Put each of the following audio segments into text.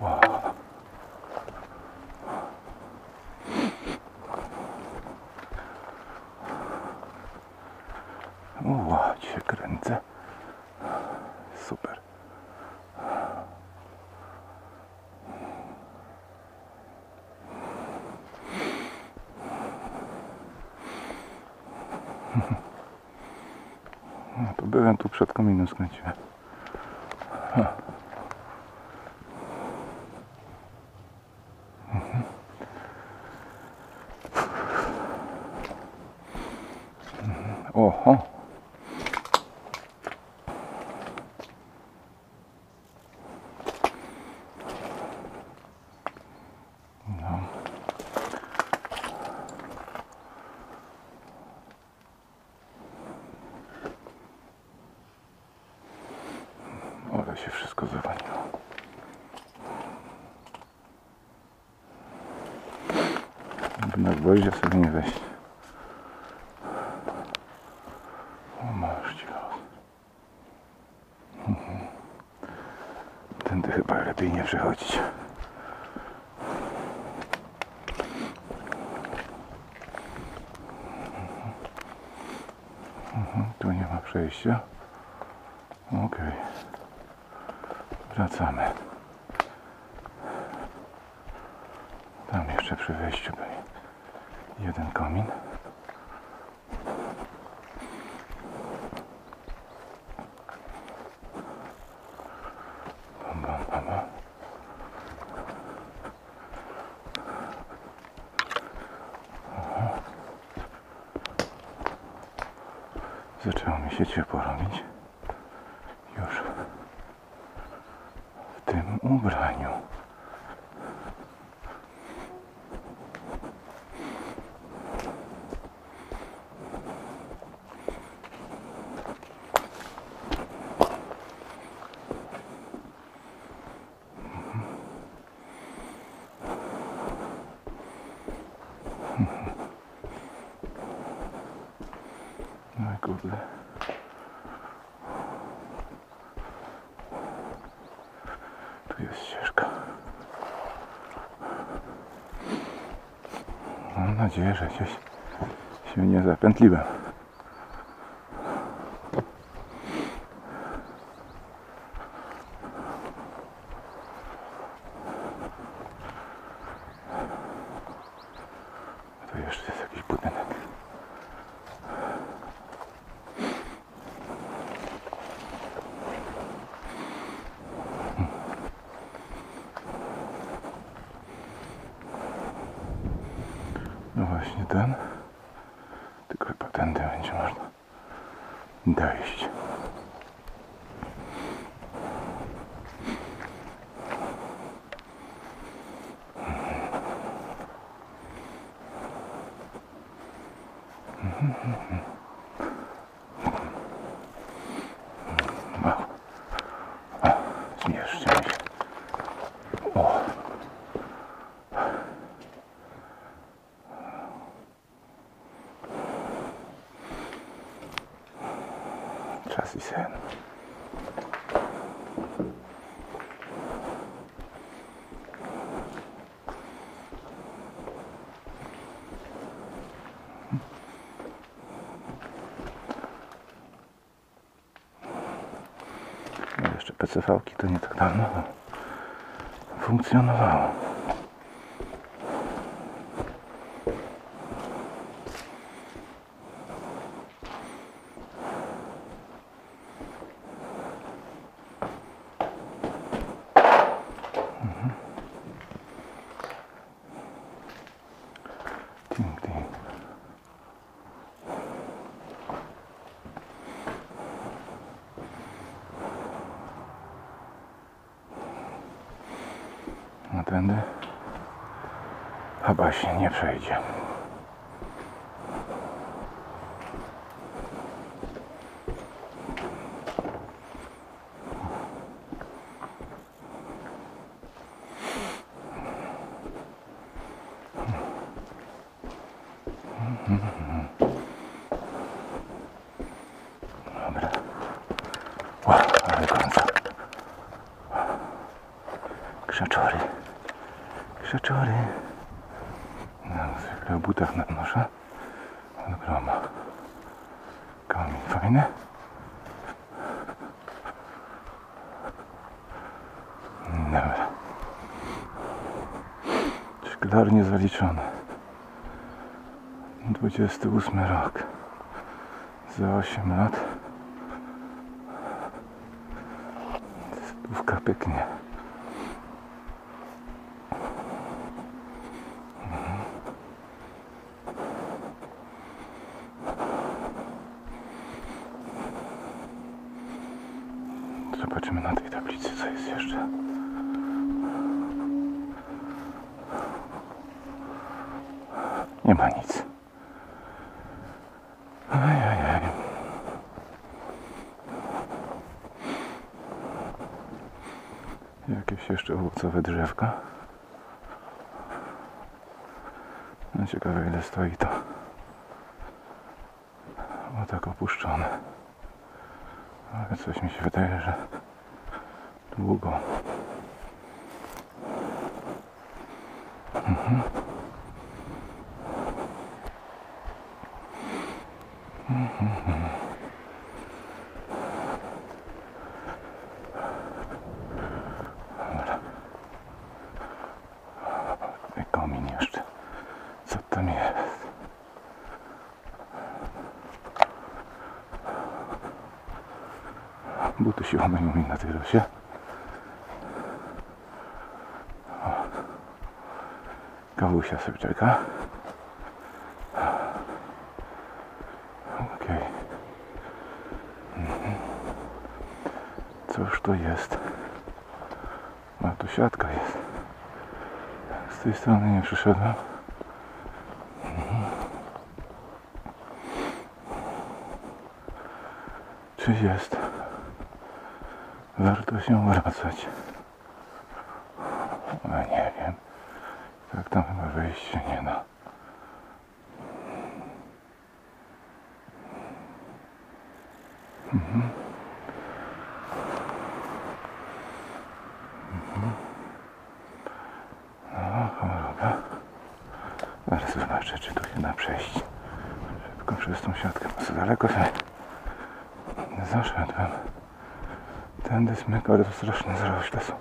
Wow. Wow, cię kręcę. Super. No to byłem tu przed kominem, skręciłem. Oho. No. Ale się wszystko zawaliło. Na gwoździa sobie nie wejść. O, masz ci los. Tędy chyba lepiej nie przechodzić. Tu nie ma przejścia. Okej. Wracamy. Tam jeszcze przy wejściu był jeden komin. Bam, bam, bam, bam. Zaczęło mi się ciepło robić. Już w tym ubraniu. No i kurde. Tu jest ścieżka. Mam nadzieję, że gdzieś się nie zapętliłem. Tu jeszcze jest jakiś budynek. No właśnie ten. Tylko chyba tędy będzie można dojść. Wow. Zmierzcie mi się. O. Czas i sen. No jeszcze PCV-ki to nie tak dawno funkcjonowało. Ting, ting. No tędy chyba się nie przejdzie. Dobra. Wow, ale gorąco. Krzaczory. Krzaczory. No, zwykle o butach nadnoszę. Od groma. Komin fajny. Dobra. Szklarnie zaliczone. 28 rok. Za 8 lat. Stówka pyknie. Zobaczymy na tej tablicy, co jest jeszcze. Nie ma nic. Ajajaj. Jakieś jeszcze owocowe drzewka. No ciekawe, ile stoi to. O, tak opuszczone. Ale coś mi się wydaje, że długo. Dobra. I komin jeszcze. Co tam jest? Buty się omyją mi na tyrosie. Kawusia sobie czeka. Okej. Cóż to jest? A tu siatka jest. Z tej strony nie przyszedłem. Czy jest? Warto się wracać. Ale nie wiem. Tak tam chyba wejść się nie da. No, choroba. Zaraz zobaczę, czy tu się da przejść. Szybko przez tą siatkę. Za daleko się zaszedłem. Tędy smyk, ale to straszne zarośle są.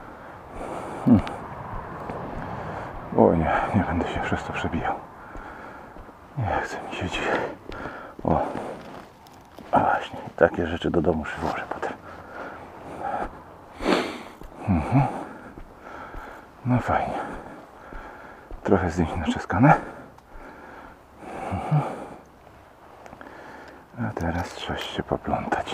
O nie, nie będę się przez to przebijał. Nie chce mi się dzisiaj. O, a właśnie, takie rzeczy do domu przywożę potem. No fajnie. Trochę zdjęć naczeskane. A teraz trzeba się poplątać.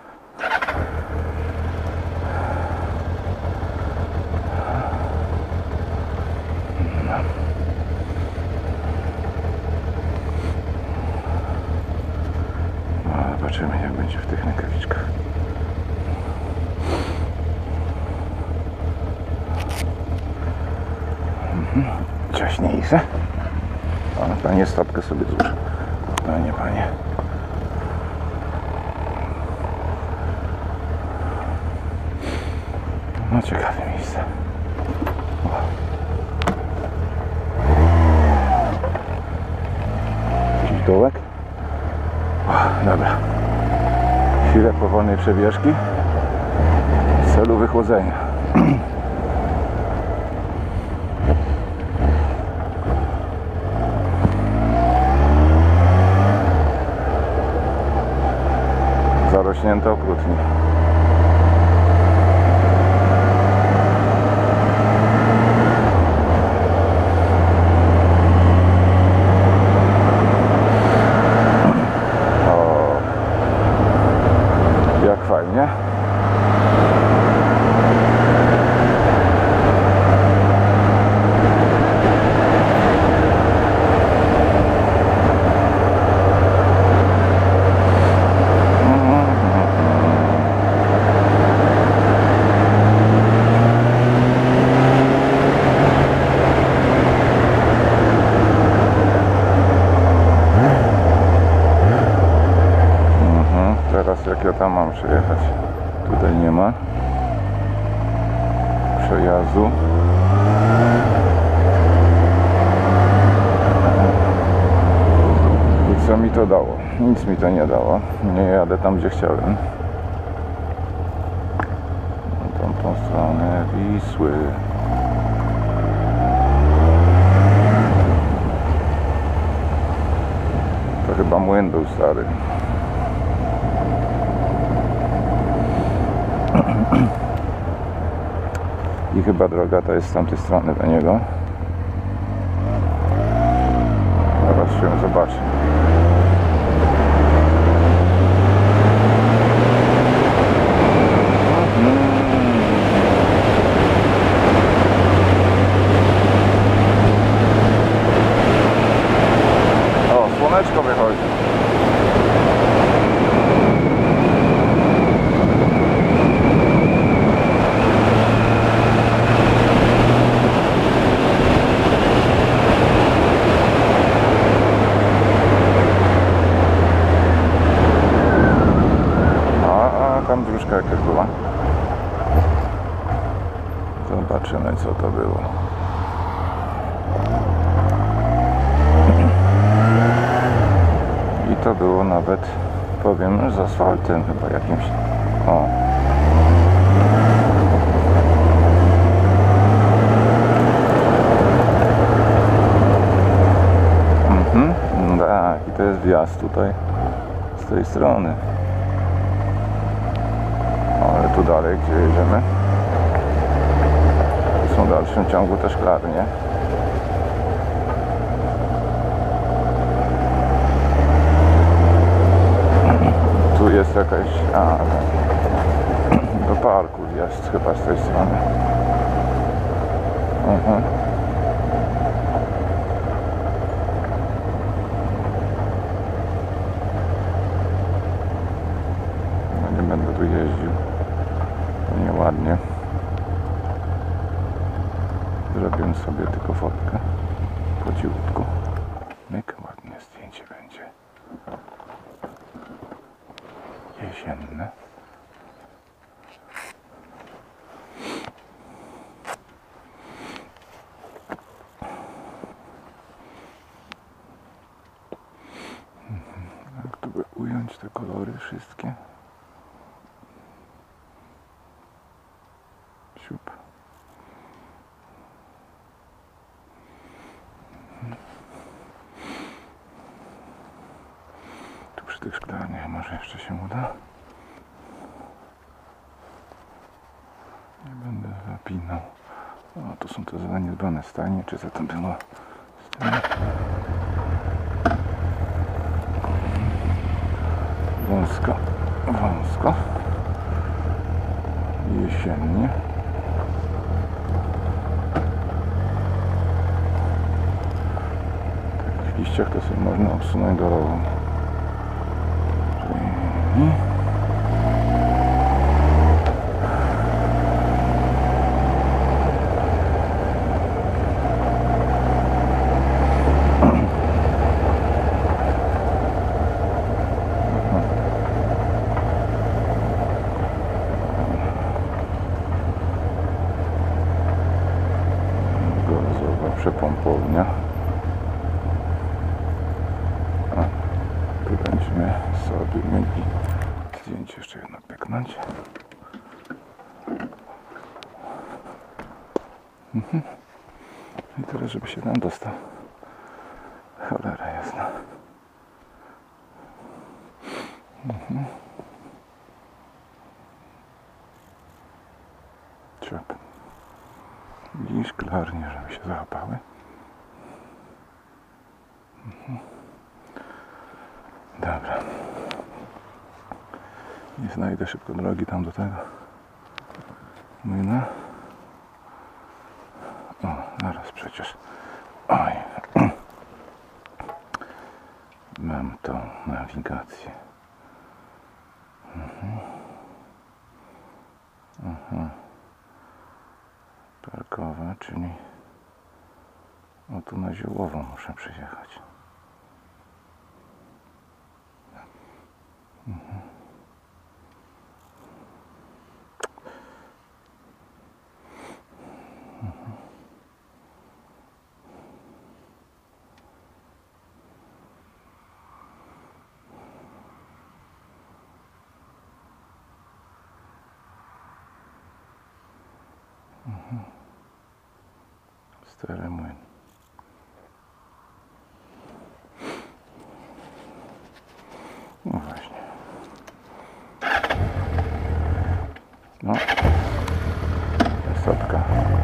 No, zobaczymy, jak będzie w tych rękawiczkach. Ciaśniejsze. O, panie, stopkę sobie złóż. No nie, panie. No ciekawe miejsce. Jakiś dołek? O, dobra. Chwilę powolnej przebieżki w celu wychłodzenia. Zarośnięte okrutnie. Jak fajnie. Teraz jak ja tam mam przyjechać? Tutaj nie ma. przejazdu. I co mi to dało? Nic mi to nie dało. Nie jadę tam, gdzie chciałem. Na tą stronę Wisły. To chyba młyn był stary. I chyba droga ta jest z tamtej strony do niego. Zaraz się zobaczy. O, słoneczko wychodzi. Tam dróżka jakaś była. Zobaczymy, co to było. I to było nawet, powiem, z asfaltem chyba jakimś. O. Tak, i to jest wjazd tutaj z tej strony. Ale tu dalej, gdzie jedziemy, są w dalszym ciągu te szklarnie. Tu jest jakaś... do parku jest chyba z tej strony. No nie będę tu jeździł. Nieładnie. Zrobię sobie tylko fotkę po cichutku. Myk, ładnie zdjęcie będzie. Jesienne. Jak tu by ująć te kolory wszystkie? Siup. Tu przy tych szklarniach może jeszcze się uda. Nie będę zapinał. O, to są te zaniedbane stajnie, czy za to było? Wąsko, wąsko. Jesiennie. W liściach to sobie można odsunąć do rowu. Gazowa przepompownia. Tu będziemy sobie mieli zdjęcie jeszcze jedno pyknąć. I teraz, żeby się tam dostał. Cholera jasna. Ciop. I szklarnie, żeby się załapały. Dobra. Nie znajdę szybko drogi tam do tego młyna. O, zaraz przecież. Oj. Mam tą nawigację. Parkowa, czyli o tu na Ziołową muszę przyjechać. Stary młyn. No właśnie. No. Sotka.